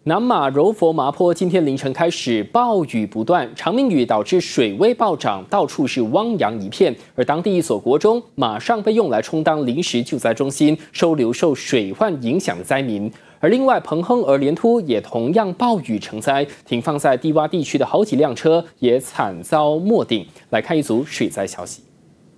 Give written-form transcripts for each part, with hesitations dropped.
南马柔佛麻坡今天凌晨开始暴雨不断，长命雨导致水位暴涨，到处是汪洋一片。而当地一所国中马上被用来充当临时救灾中心，收留受水患影响的灾民。而另外，彭亨儿连突也同样暴雨成灾，停放在低洼地区的好几辆车也惨遭没顶。来看一组水灾消息。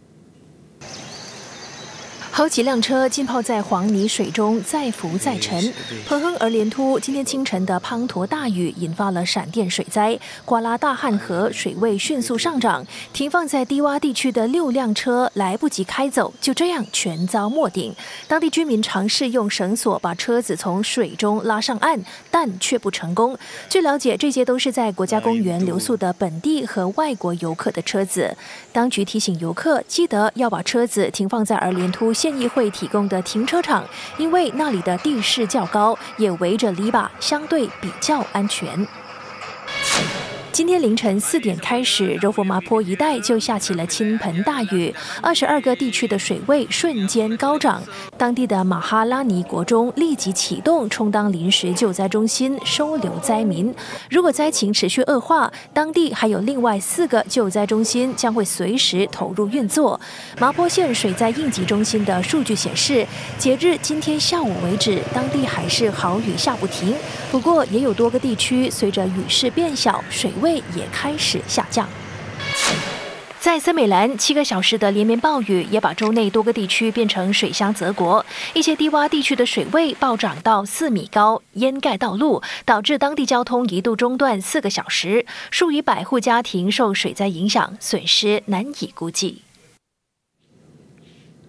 好几辆车浸泡在黄泥水中，载浮载沉。彭亨儿连突今天清晨的滂沱大雨引发了闪电水灾，瓜拉大汉河水位迅速上涨，停放在低洼地区的6辆车来不及开走，就这样全遭没顶。当地居民尝试用绳索把车子从水中拉上岸，但却不成功。据了解，这些都是在国家公园留宿的本地和外国游客的车子。当局提醒游客，记得要把车子停放在儿连突 县议会提供的停车场，因为那里的地势较高，也围着篱笆，相对比较安全。 今天凌晨4点开始，柔佛麻坡一带就下起了倾盆大雨，22个地区的水位瞬间高涨。当地的马哈拉尼国中立即启动充当临时救灾中心，收留灾民。如果灾情持续恶化，当地还有另外4个救灾中心将会随时投入运作。麻坡县水灾应急中心的数据显示，截至今天下午为止，当地还是豪雨下不停。不过，也有多个地区随着雨势变小，水位也开始下降。在森美兰，7个小时的连绵暴雨也把州内多个地区变成水乡泽国，一些低洼地区的水位暴涨到4米高，淹盖道路，导致当地交通一度中断4个小时，数以百户家庭受水灾影响，损失难以估计。